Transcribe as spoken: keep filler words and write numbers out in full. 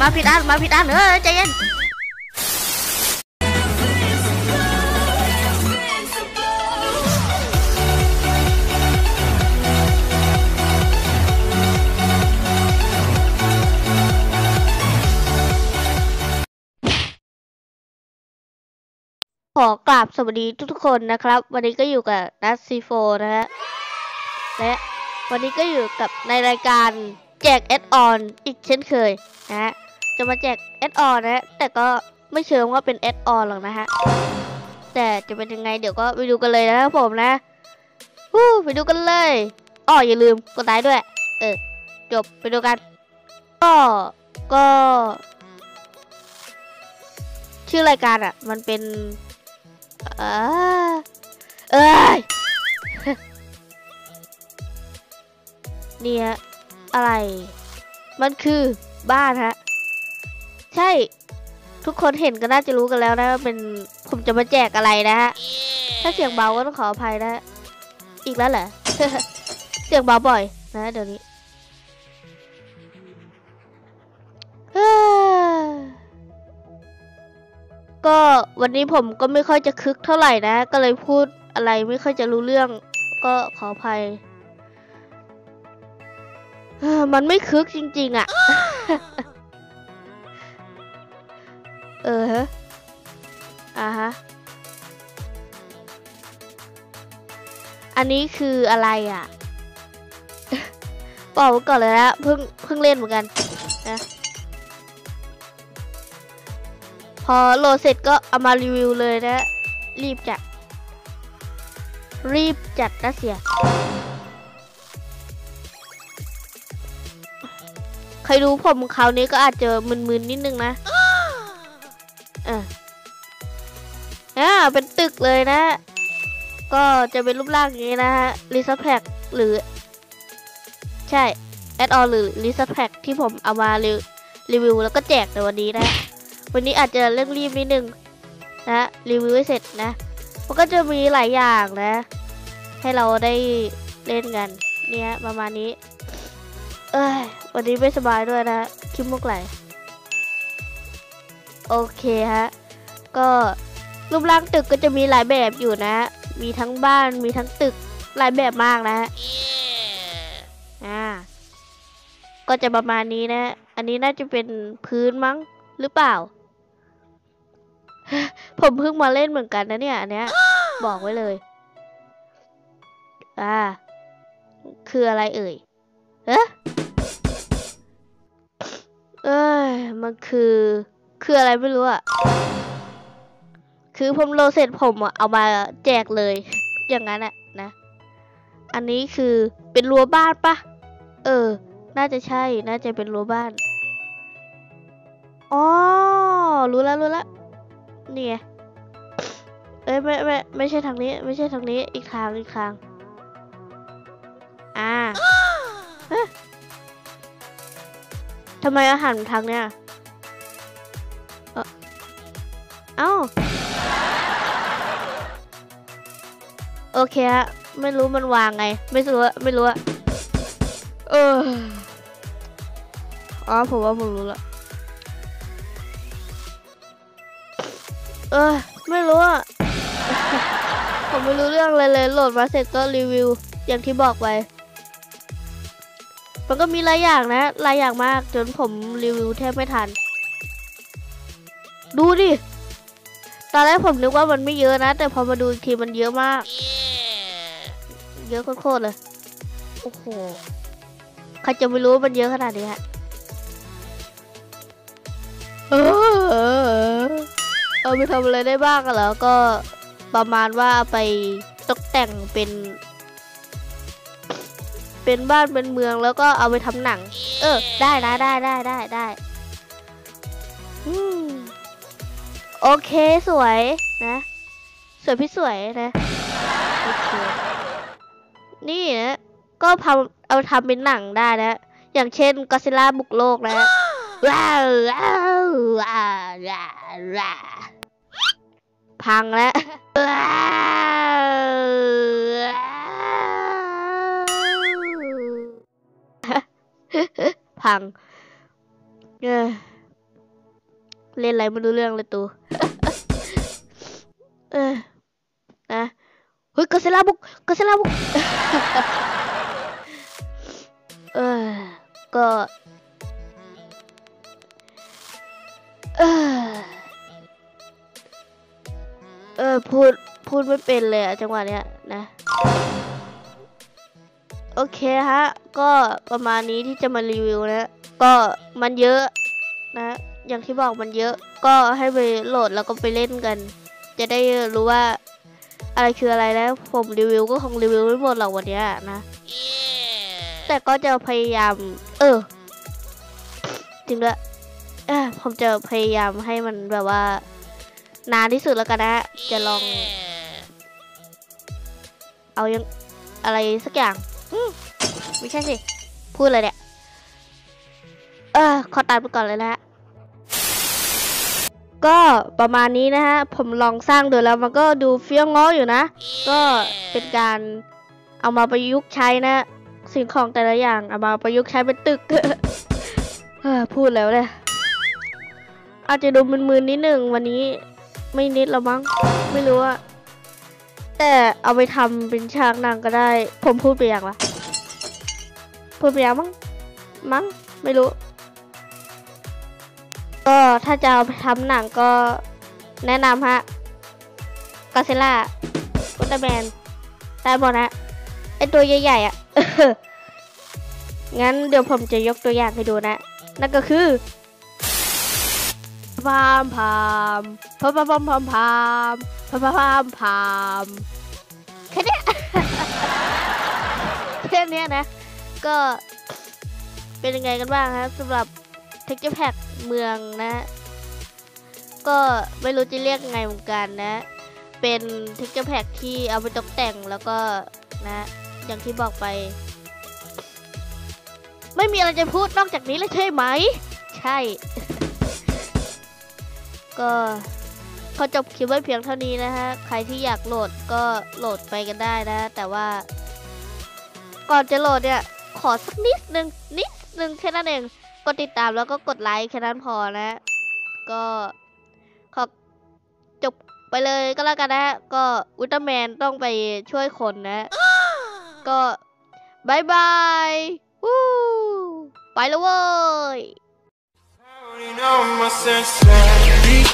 มาผิดอันมาผิดอันเฮ้ยใจเย็นขอกราบสวัสดีทุกๆคนนะครับวันนี้ก็อยู่กับนัทซีโฟนะฮะและวันนี้ก็อยู่กับในรายการแจกแอดออนอีกเช่นเคยนะฮะจะมาแจกแอดออนนะแต่ก็ไม่เชิงว่าเป็นแอดออนหรอกนะฮะแต่จะเป็นยังไงเดี๋ยวก็ไปดูกันเลยนะครับผมนะฮู้ไปดูกันเลยอ้ออย่าลืมกดไลค์ด้วยเออจบไปดูกันก็ก็ชื่อรายการอ่ะมันเป็นเออเอ้ยเนี่ยอะไรมันคือบ้านฮะใช่ทุกคนเห็นก็น่าจะรู้กันแล้วนะว่าเป็นผมจะมาแจกอะไรนะฮะ yeah. ถ้าเสียงเบาก็ต้องขออภัยนะอีกแล้วเหรอ เสียงเบาบ่อยนะเดี๋ยวนี้ก็วันนี้ผมก็ไม่ค่อยจะคึกเท่าไหร่นะก็เลยพูดอะไรไม่ค่อยจะรู้เรื่องก็ขออภัยมันไม่คึกจริงๆอ่ะ เออฮะอ่าฮะอันนี้คืออะไรอ่ะ บอกก่อนเลยนะเพิ่งเพิ่งเล่นเหมือนกันนะพอโหลดเสร็จก็เอามารีวิวเลยนะรีบจัดรีบจัดนะเสียใครดูผมคราวนี้ก็อาจจะมึนๆนิดนึงนะอ่ะอ่าเป็นตึกเลยนะก็จะเป็นรูปร่างอย่างนี้นะฮะลิซ่าแพ็กหรือใช่แอดออนหรือลิซ่าแพ็กที่ผมเอามารีวิวแล้วก็แจกในวันนี้นะวันนี้อาจจะเร่งรีบนิดนึงนะรีวิวให้เสร็จนะมันก็จะมีหลายอย่างนะให้เราได้เล่นกันเนี่ยประมาณนี้เอ้ยวันนี้ไม่สบายด้วยนะคิดมุกไหลโอเคฮะก็รูปร่างตึกก็จะมีหลายแบบอยู่นะมีทั้งบ้านมีทั้งตึกหลายแบบมากนะ yeah. อ่าก็จะประมาณนี้นะอันนี้น่าจะเป็นพื้นมั้งหรือเปล่า ผมเพิ่งมาเล่นเหมือนกันนะเนี่ยอันเนี้ย บอกไว้เลยอ่าคืออะไรเอ่ยเอ๊ะเอ้ยมันคือคืออะไรไม่รู้อ่ะคือผมโหลดเสร็จผมเอามาแจกเลยอย่างนั้นอะนะอันนี้คือเป็นรั้วบ้านปะเออน่าจะใช่น่าจะเป็นรั้วบ้านอ๋อรู้แล้วรู้แล้วนี่ไงเอ้ยไม่ไม่ไม่ใช่ทางนี้ไม่ใช่ทางนี้อีกทางอีกทางอ่าทำไมอาหารทางเนี้ยเออเอ้าโอเคฮะไม่รู้มันวางไงไม่รู้ไม่รู้อะเอออ๋อผมว่าผมรู้แล้วเออไม่รู้อะ ผมไม่รู้เรื่องเลยเลยโหลดมาเสร็จก็รีวิวอย่างที่บอกไปมันก็มีหลายอย่างนะหลายอย่างมากจนผมรีวิวแทบไม่ทันดูดิตอนแรกผมนึกว่ามันไม่เยอะนะแต่พอมาดูอีกทีมันเยอะมาก yeah. เยอะโคตรเลยโอ้โหใครจะไม่รู้มันเยอะขนาดนี้ฮะเออเอาไปทำอะไรได้บ้างกันแล้วก็ประมาณว่าไปตกแต่งเป็นเป็นบ้านเป็นเมืองแล้วก็เอาไปทำหนัง yeah. เออได้นะได้ได้ได้ได้โอเคสวยนะสวยพี่สวยนะโอเคนี่นะก็ทำเอาทำเป็นหนังได้นะอย่างเช่นก็อดซิลล่าบุกโลกนะว้าวว้าวว้าวว้าวพังแล้วว้าวพังเออเล่นอะไรไม่รู้เรื่องเลยตู เออนะเฮ้ยกอซิลล่าบุกกอซิลล่าบุก เออก็เออเออพูดพูดไม่เป็นเลยอะจังหวะเนี้ยนะโอเคฮะก็ประมาณนี้ที่จะมารีวิวนะก็มันเยอะนะอย่างที่บอกมันเยอะก็ให้ไปโหลดแล้วก็ไปเล่นกันจะได้รู้ว่าอะไรคืออะไรแล้วผมรีวิวก็คงรีวิวไม่หมดหรอกวันนี้นะ yeah. แต่ก็จะพยายามเออจริงด้วยเออผมจะพยายามให้มันแบบว่านานที่สุดแล้วกันนะจะลอง yeah. เอายังอะไรสักอย่างไม่ใช่สิพูดเลยเนี่ยเออขอตัดไปก่อนเลยนะก็ประมาณนี้นะฮะผมลองสร้างดูแล้วมันก็ดูเฟี้ยวง้ออยู่นะ yeah. ก็เป็นการเอามาประยุกต์ใช้นะสิ่งของแต่ละอย่างเอามาประยุกต์ใช้เป็นตึก พูดแล้วเลยอาจจะดูมึนๆนิดหนึ่งวันนี้ไม่นิดหรอมั้งไม่รู้อะแต่เอาไปทำเป็นฉากหนังก็ได้ผมพูดไปอย่างละพูดไปอย่างมั้งมั้งไม่รู้ก็ถ้าจะเอาไปทำหนังก็แนะนำฮะกอซิลล่าอุลตร้าแมนได้หมดนะไอตัวใหญ่ๆอ่ะ งั้นเดี๋ยวผมจะยกตัวอย่างให้ดูนะนั่นก็คือพามพามพามพามพามพามพามพามพามพามแค่นี้ แค่นี้นะก็เป็นยังไงกันบ้างครับสำหรับเทคเจอร์แพ็กเมืองนะก็ไม่รู้จะเรียกไงเหมือนกันนะเป็นเทคเจอร์แพ็กที่เอาไปตกแต่งแล้วก็นะอย่างที่บอกไปไม่มีอะไรจะพูดนอกจากนี้เลยใช่ไหมใช่ ก็ขอจบคลิปไว้เพียงเท่านี้นะฮะใครที่อยากโหลดก็โหลดไปกันได้นะแต่ว่าก่อนจะโหลดเนี่ยขอสักนิดนึงนิดนึงแค่นั้นเองกดติดตามแล้วก็กดไลค์แค่นั้นพอนะก็ขอจบไปเลยก็แล้วกันนะก็อุลตร้าแมนต้องไปช่วยคนนะก็บายบายวู้ไปแล้วเว้ย